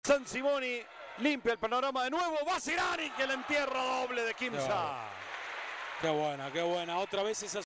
San Simoni limpia el panorama de nuevo. Va Sirani que la entierra doble de Quimsa. Qué buena, qué buena. Otra vez esa